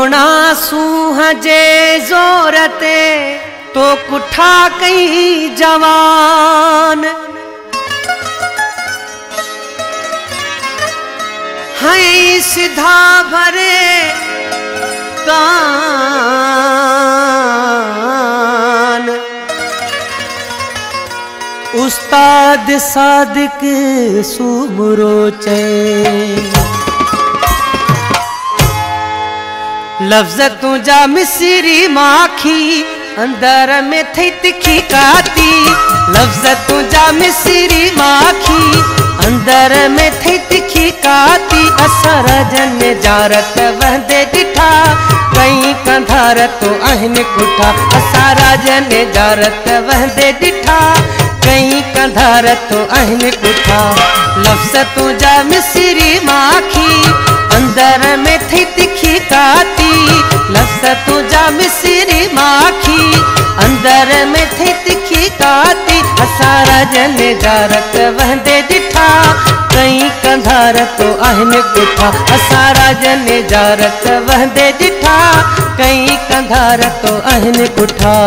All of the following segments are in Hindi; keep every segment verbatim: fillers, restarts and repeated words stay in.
सोना सूह जे जोरते तो कुठा कई जवान है सिधा भरे कान। उस्ताद सादिक सुमरो चे लफ्ज तुझा मिसरी माखी अंदर में थी तिखी काती। लफ्ज तुझा मिसरी माखी अंदर में थी तिखी काती। असर जन जारत वंदे दिठा कई कंधार तो अहन कुठा। असारा जन जारत वंदे दिठा कई कंधार तो अहन कुठा। लफ्ज तुझा मिसरी माखी अंदर में थी तिखी काती। लफ्ज तुझा मिसरी माखी अंदर में थी तिखी काती। असारा जन जारत वंदे दिठा कई कंधार तो अहन कुठा। असारा जन जारत वंदे दिठा कई कंधार तो अहन कुठा।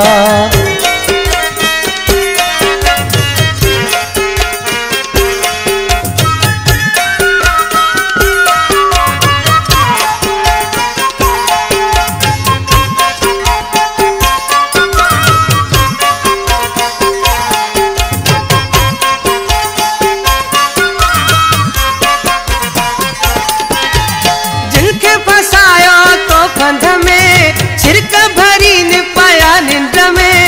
फंद में छिरक भरी न पाया निंद में।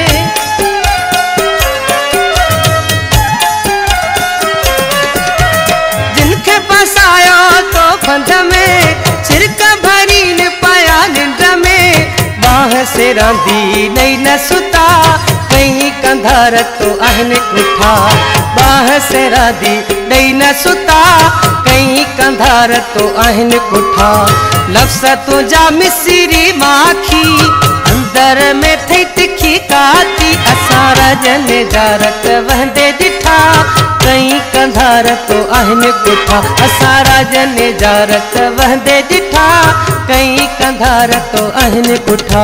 जिनके फसाया तो फंद में छिरक भरी न पाया निंद में। बाह से रांधी नहीं न सुता कहीं कंधार तो अहन कुठा। बाह से रांधी नहीं न सुता कहीं कंधार तो अहन कुठा। लफ्ज तुझा मिसरी माखी अंदर में थी तिखी काती। असारा जन जारत वंदे दिठा कई कंधार तो अहन कुठा। असारा जन जारत वंदे दिठा कई कंधार तो अहन कुठा।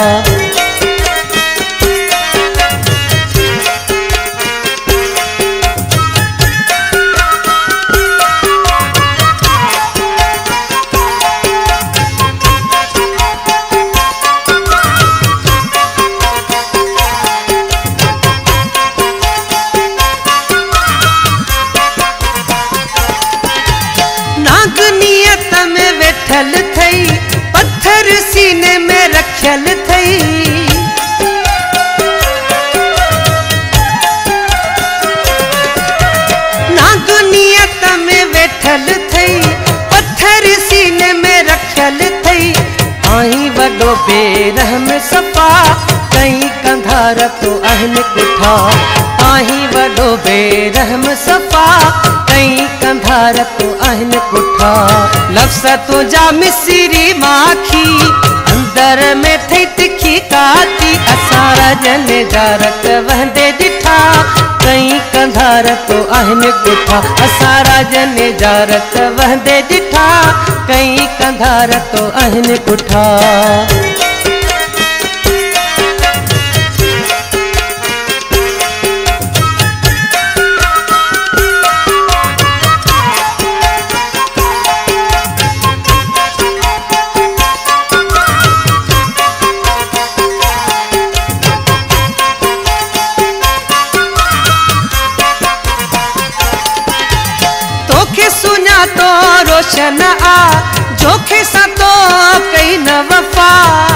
बैठल थई पत्थर सीने में रखल थई। ना दुनियत में बैठल थई पत्थर सीने में रखल थई। आई वडो बेरहम सफा कई कंधार तो अहन कुठा। आई वडो बेरहम सफा कई कंधार तो अहन कुठा। लफ्ज तुझा मिसरी माखी अंदर में थी तिखी काती। असारा जन जारत वंदे दिठा कई कंधार तो अहन कुठा। असारा जन जारत वंदे दिठा कई कंधार तो अहन कुठा। सुना तो रोशन आ जोखे सा तो कई न वफा।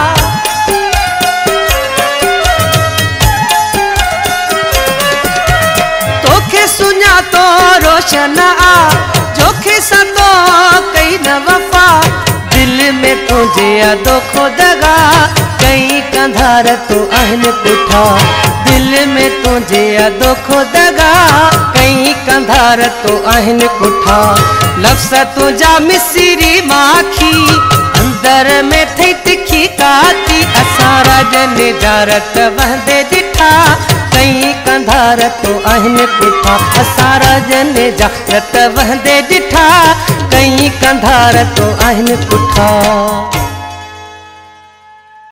तोखे सुना तो रोशन आ जोखे सा तो कई न वफा। दिल में तुझे दुखो दगा कई कंधार तो अहन कुठा। दिल में तुझे दुखो दगा कई कंधार तो अहन कुठा। लफ्ज तुझा मिसरी माखी अंदर में थी तिखी काती। असारा जन जारत वंदे दिठा कई कंधार तो अहन कुठा। असारा जन जारत वंदे दिठा कई कंधार तो अहन कुठा।